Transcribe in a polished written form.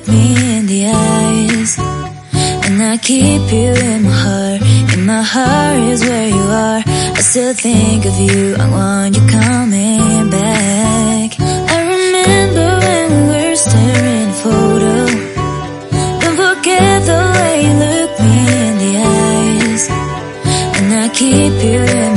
look me in the eyes. And I keep you in my heart. In my heart is where you are. I still think of you, I want you coming back. I remember when we were staring at a photo. Don't forget the way you look me in the eyes. And I keep you in